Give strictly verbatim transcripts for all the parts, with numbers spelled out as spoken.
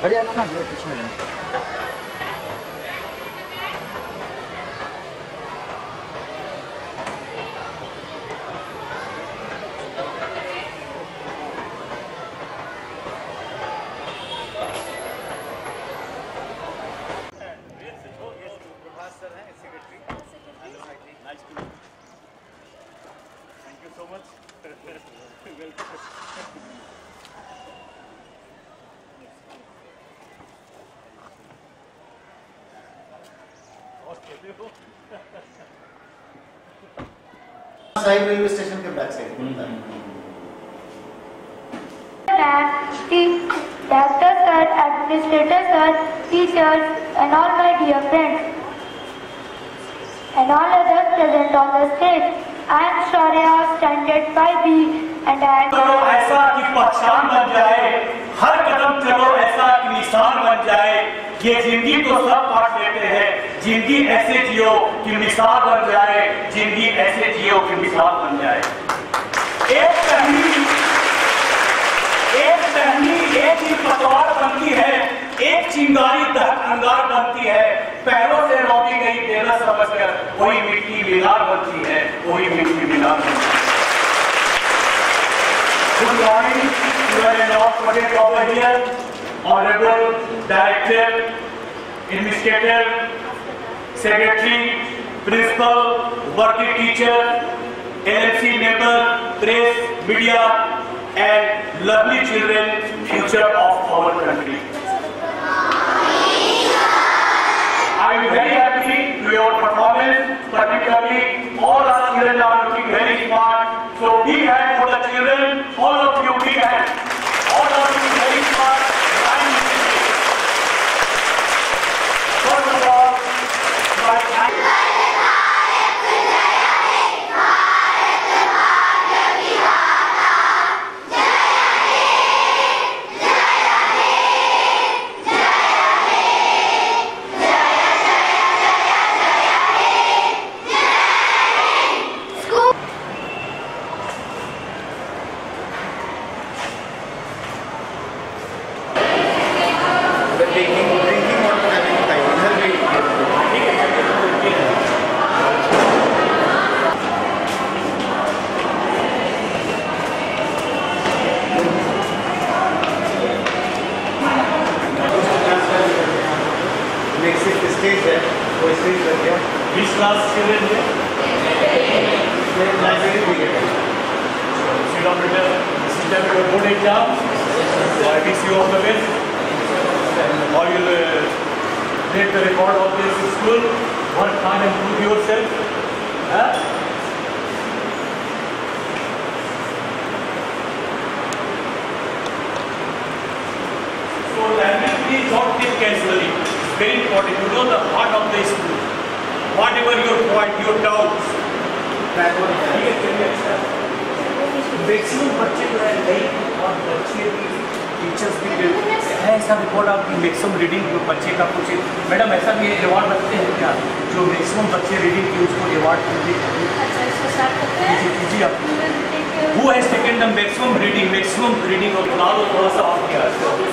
खड़े आना ना पीछे में साइड रेलवे स्टेशन के back side Doctor sir, administrator sir, teachers and all my dear friends and all others present on the stage. I am Shaurya, standard five B and I am चलो ऐसा कि पहचान बन जाए, हर कदम चलो ऐसा कि निशान बन जाए। ये जिंदगी तो सब पाठ लेते हैं, जिंदगी ऐसे जियो कि मिसाल बन जाए, जिंदगी ऐसे जियो कि मिसाल बन जाए। एक पहली एक पहली एक ही पतवार बनती है, एक चिंगारी दहक अंगार बनती है, पैरों से रोकी गई तेरा समझकर वही मिट्टी मीनार बनती है, वही मिट्टी मीनार बनती है। Good morning, you are now present over here, Honorable Director, Administrator, Secretary, Principal, Working Teacher, L M C member, Press, Media, and lovely children, future of our country. I am very happy to your performance, particularly all our children are looking very smart. So big hand for the children, all of you big hand. All of you very smart. First of all, my thanks. Which class children here? Library we get. Sit down, better. This is time your board exam. I wish you all the best. Or you'll uh, take the record of this school. Work hard and prove yourself. Huh? So language please don't take casually. It's very important. You know the heart of the school. Whatever your point, your doubts. Maximum बच्चे जो है नहीं और बच्चे भी teachers भी है ऐसा रिकॉर्ड आपकी मैक्सिमम रीडिंग जो बच्चे का कुछ मैडम ऐसा भी अवार्ड रखते हैं क्या जो मैक्सिमम बच्चे रीडिंग की उसको अवार्ड कीजिए आप वो है second the maximum reading maximum reading और बना दो थोड़ा सा और क्या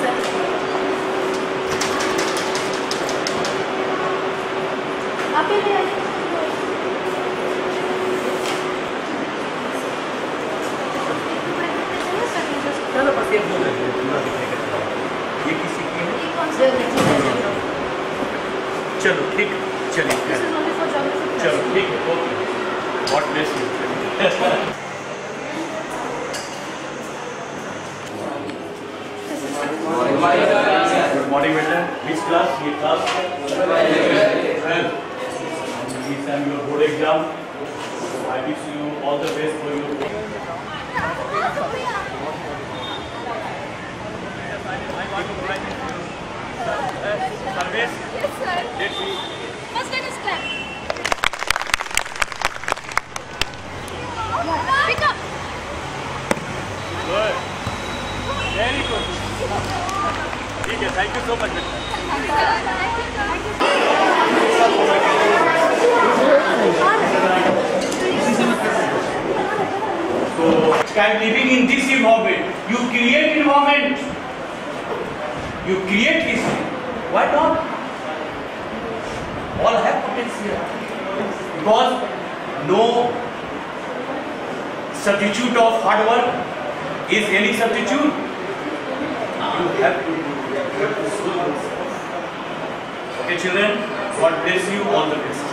चलो बस ये बोल रहे ये किसी की है चलो ठीक चलिए चलो ठीक है okay God bless you good morning बेटा विच क्लास ये class this time your board exam. I wish you all the best for your service. Yes, sir. Let's see. First time is clap. Pick up. Good. Very good. ठीक है, thank you so much. So, by living in this environment, you create environment. you create history. Why not? All have potential. Because no substitute of hard work is any substitute. You have to do. You have to show yourself. Okay, children. God bless you. All the best.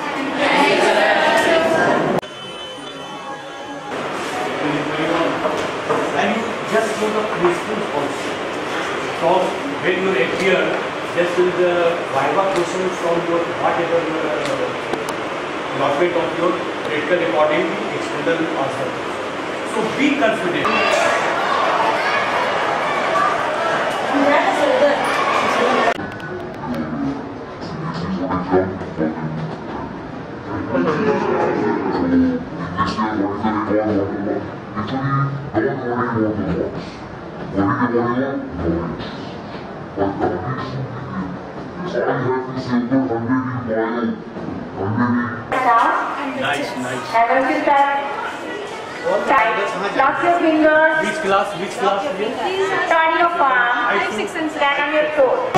And you just know the principles also. So when you appear, just with the viva questions from your whatever allotment of your critical recording, external answer. So be confident. Nice, nice. And once you start, tight, lock your fingers, Which class? Which class? turn your palm, stand on your toes.